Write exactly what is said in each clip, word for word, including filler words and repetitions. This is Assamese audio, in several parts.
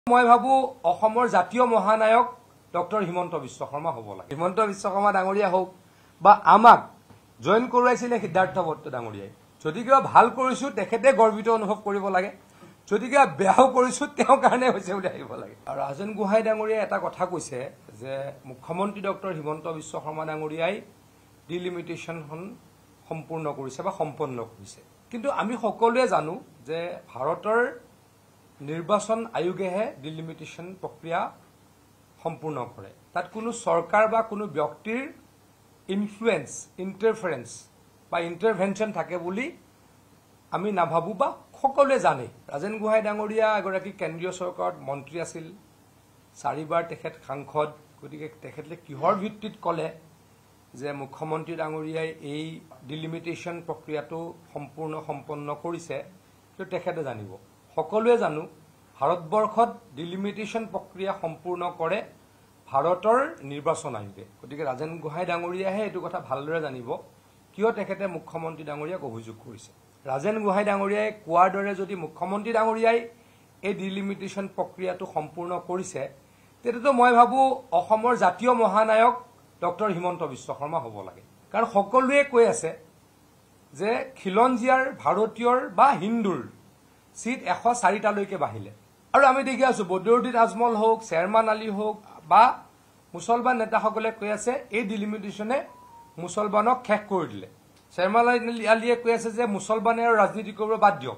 মই ভাবো অসমৰ জাতীয় মহানায়ক ডক্টৰ হিমন্ত বিশ্ব শৰ্মা হ'ব লাগে। হিমন্ত বিশ্ব শৰ্মা ডাঙৰীয়া হোক বা আমাক জয়েন কৰোৱাইছিলে সিদ্ধাৰ্থ বৰ্ত ডাঙৰীয়াই। যদি কিবা ভাল কৰিছো তেখেতে গৰ্বিত অনুভৱ কৰিব লাগে, যদি কিবা বেয়াও কৰিছো তেওঁৰ কাৰণে হৈছে বুলি আহিব লাগে। আৰু ৰাজেন গোহাঁই ডাঙৰীয়াই এটা কথা কৈছে যে মুখ্যমন্ত্ৰী ডক্টৰ হিমন্ত বিশ্ব শৰ্মা ডাঙৰীয়াই ডিলিমিটেশ্যনখন সম্পূৰ্ণ কৰিছে বা সম্পন্ন কৰিছে। কিন্তু আমি সকলোৱে জানো যে ভাৰতৰ নিৰ্বাচন আয়োগেহে ডিলিমিটেশ্যন প্ৰক্ৰিয়া সম্পূৰ্ণ কৰে। তাত কোনো চৰকাৰ বা কোনো ব্যক্তিৰ ইনফ্লুৱেঞ্চ ইণ্টাৰফাৰেঞ্চ বা ইণ্টাৰভেনশ্যন থাকে বুলি আমি নাভাবো বা সকলোৱে জানে। ৰাজেন গোহাঁই ডাঙৰীয়া এগৰাকী কেন্দ্ৰীয় চৰকাৰত মন্ত্ৰী আছিল, চাৰিবাৰ তেখেত সাংসদ। গতিকে তেখেতে কিহৰ ভিত্তিত ক'লে যে মুখ্যমন্ত্ৰী ডাঙৰীয়াই এই ডিলিমিটেশ্যন প্ৰক্ৰিয়াটো সম্পূৰ্ণ সম্পন্ন কৰিছে, সেইটো তেখেতে জানিব। সকলোৱে জানো ভাৰতবৰ্ষত ডিলিমিটেশ্যন প্ৰক্ৰিয়া সম্পূৰ্ণ কৰে ভাৰতৰ নিৰ্বাচন আয়োগে। গতিকে ৰাজেন গোহাঁই ডাঙৰীয়াহে এইটো কথা ভালদৰে জানিব কিয় তেখেতে মুখ্যমন্ত্ৰী ডাঙৰীয়াক অভিযোগ কৰিছে। ৰাজেন গোহাঁই ডাঙৰীয়াই কোৱাৰ দৰে যদি মুখ্যমন্ত্ৰী ডাঙৰীয়াই এই ডিলিমিটেশ্যন প্ৰক্ৰিয়াটো সম্পূৰ্ণ কৰিছে, তেতিয়াতো মই ভাবো অসমৰ জাতীয় মহানায়ক ডক্টৰ হিমন্ত বিশ্ব শৰ্মা হ'ব লাগে। কাৰণ সকলোৱে কৈ আছে যে খিলঞ্জীয়াৰ ভাৰতীয়ৰ বা হিন্দুৰ চিট এশ চাৰিটালৈকে বাঢ়িলে। আৰু আমি দেখি আছো বদৰুদ্দিন আজমল হওক, চেয়াৰমান আলী হওক বা মুছলমান নেতাসকলে কৈ আছে এই ডিলিমিটেশ্যনে মুছলমানক শেষ কৰি দিলে। চেয়াৰমান আলীয়ে কৈ আছে যে মুছলমানে আৰু ৰাজনীতি কৰিব বাদ দিয়ক,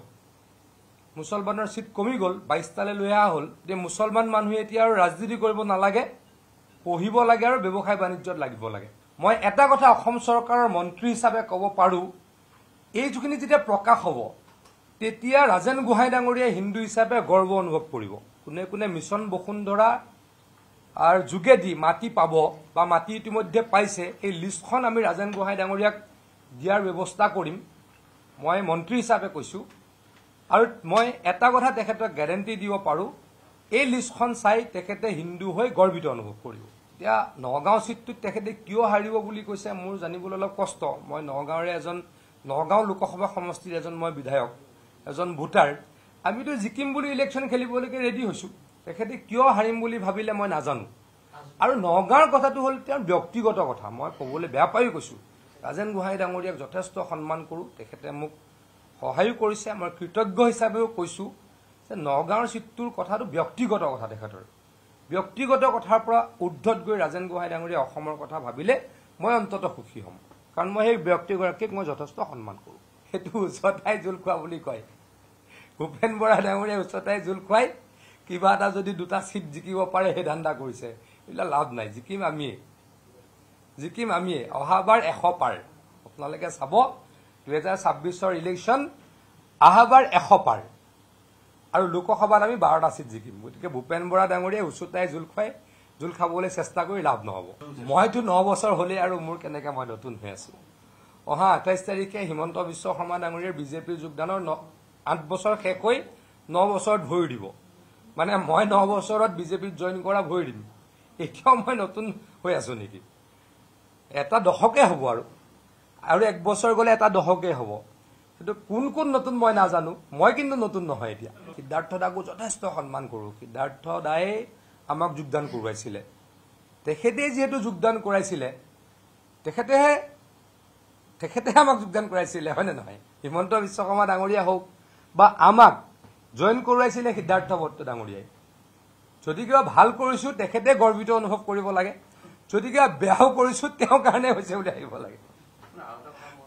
মুছলমানৰ চিট কমি গ'ল, বাইশটালৈ লৈ অহা হ'ল। যে মুছলমান মানুহে এতিয়া আৰু ৰাজনীতি কৰিব নালাগে, পঢ়িব লাগে আৰু ব্যৱসায় বাণিজ্যত লাগিব লাগে। মই এটা কথা অসম চৰকাৰৰ মন্ত্ৰী হিচাপে ক'ব পাৰোঁ, এই যিখিনি যেতিয়া প্ৰকাশ হ'ব তেতিয়া ৰাজেন গোহাঁই ডাঙৰীয়াই হিন্দু হিচাপে গৰ্ব অনুভৱ কৰিব। কোনে কোনে মিছন বসুন্ধৰা আৰু যোগেদি মাটি পাব বা মাটি ইতিমধ্যে পাইছে, এই লিষ্টখন আমি ৰাজেন গোহাঁই ডাঙৰীয়াক দিয়াৰ ব্যৱস্থা কৰিম, মই মন্ত্ৰী হিচাপে কৈছোঁ। আৰু মই এটা কথা তেখেতক গেৰেণ্টি দিব পাৰোঁ, এই লিষ্টখন চাই তেখেতে হিন্দু হৈ গৰ্বিত অনুভৱ কৰিব। এতিয়া নগাঁও চিটটোত তেখেতে কিয় হাৰিব বুলি কৈছে মোৰ জানিবলৈ অলপ কষ্ট। মই নগাঁৱৰে এজন নগাঁও লোকসভা সমষ্টিৰ এজন মই বিধায়ক, এজন ভোটাৰ। আমিতো জিকিম বুলি ইলেকশ্যন খেলিবলৈকে ৰেডি হৈছোঁ, তেখেতে কিয় হাৰিম বুলি ভাবিলে মই নাজানো। আৰু নগাঁৱৰ কথাটো হ'ল তেওঁৰ ব্যক্তিগত কথা, মই ক'বলৈ বেয়া পায়ো কৈছোঁ। ৰাজেন গোহাঁই ডাঙৰীয়াক যথেষ্ট সন্মান কৰোঁ, তেখেতে মোক সহায়ো কৰিছে, মই কৃতজ্ঞ হিচাপেও কৈছোঁ যে নগাঁৱৰ চিটটোৰ কথাটো ব্যক্তিগত কথা। তেখেতৰ ব্যক্তিগত কথাৰ পৰা ঊৰ্ধত গৈ ৰাজেন গোহাঁই ডাঙৰীয়াই অসমৰ কথা ভাবিলে মই অন্ততঃ সুখী হ'ম, কাৰণ মই সেই ব্যক্তিগৰাকীক মই যথেষ্ট সন্মান কৰোঁ। সেইটো উচ্চতাই জোল খোৱা বুলি কয়। ভূপেন বৰা ডাঙৰীয়াই উচ্চতাই জোল খুৱাই কিবা এটা যদি দুটা চিট জিকিব পাৰে সেই ধান্দা কৰিছে, এইবিলাক লাভ নাই। জিকিম আমিয়ে, জিকিম আমিয়ে। অহাবাৰ এশ পাৰ, আপোনালোকে চাব দুহেজাৰ ছাব্বিছৰ ইলেকশ্যন অহাবাৰ এশ পাৰ, আৰু লোকসভাত আমি বাৰটা চিট জিকিম। গতিকে ভূপেন বৰা ডাঙৰীয়াই উচ্চতাই জোল খুৱাই জোল খাবলৈ চেষ্টা কৰি লাভ নহ'ব। মইতো ন বছৰ হ'লেই আৰু মোৰ কেনেকৈ মই নতুন হৈ আছোঁ। অহা আঠাইছ তাৰিখে হিমন্ত বিশ্ব শৰ্মা ডাঙৰীয়াৰ বিজেপিৰ যোগদানৰ ন আঠ বছৰ শেষ হৈ ন বছৰত ভৰি দিব। মানে মই ন বছৰত বিজেপিত জইন কৰা ভৰি দিম। এতিয়াও মই নতুন হৈ আছোঁ নেকি? এটা দশকে হ'ব আৰু আৰু এক বছৰ গ'লে এটা দশকে হ'ব। কিন্তু কোন কোন নতুন মই নাজানো, মই কিন্তু নতুন নহয় এতিয়া। সিদ্ধাৰ্থ দাকো যথেষ্ট সন্মান কৰোঁ। সিদ্ধাৰ্থ দায়ে আমাক যোগদান কৰোৱাইছিলে, তেখেতেই যিহেতু যোগদান কৰাইছিলে তেখেতেহে তেখেতেহে আমাক যোগদান কৰাইছিলে, হয়নে নহয়? হিমন্ত বিশ্ব শৰ্মা ডাঙৰীয়া হওক বা আমাক জইন কৰোৱাইছিলে সিদ্ধাৰ্থ বৰ্ত ডাঙৰীয়াই। যদি কিবা ভাল কৰিছো তেখেতে গৰ্বিত অনুভৱ কৰিব লাগে, যদি কিবা বেয়াও কৰিছো তেওঁৰ কাৰণে হৈছে বুলি আহিব লাগে।